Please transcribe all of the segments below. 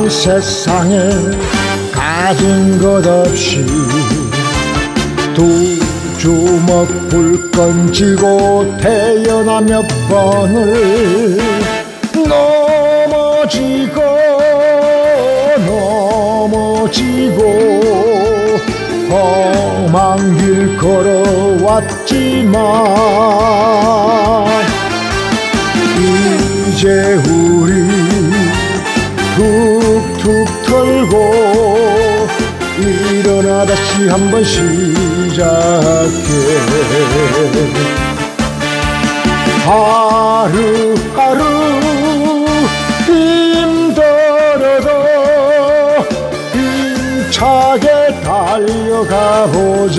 난 세상에 가진 것 없이 두 주먹 불끈 쥐고 태어나 몇 번을 넘어지고 험한 길 걸어왔지만 이제 우리 툭툭 털고 일어나 다시 한번 시작해. 하루하루 힘들어도 힘차게 달려가 보자.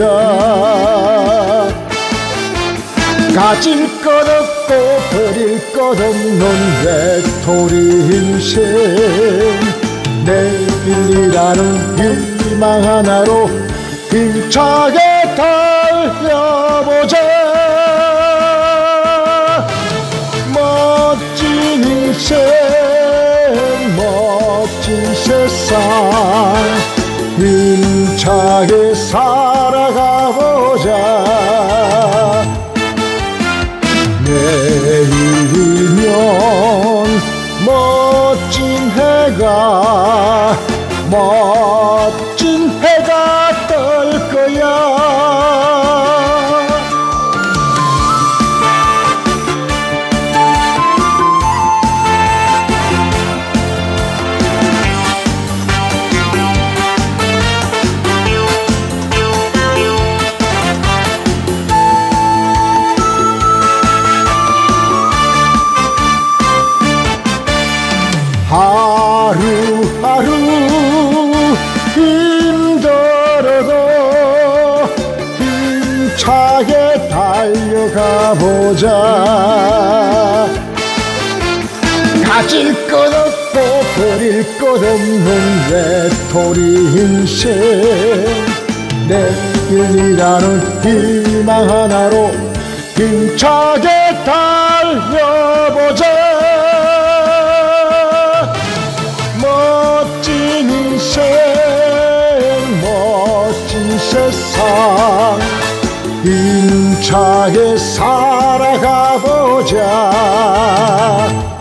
가질 것 없고 버릴 것 없는 외톨이 인생, 내일이라는 희망 하나로 힘차게 달려보자. 멋진 인생, 멋진 세상, 힘차게 살아가보자. 내일이면 멋진 해가 뜰 거야. 하루하루 힘들어도 힘차게 달려가 보자. 가질 것 없고 버릴 것 없는 외톨이 인생, 내일이라는 희망 하나로 힘차게 달려보자. 멋진 인생, 멋진 세상, 힘차게 살아가보자.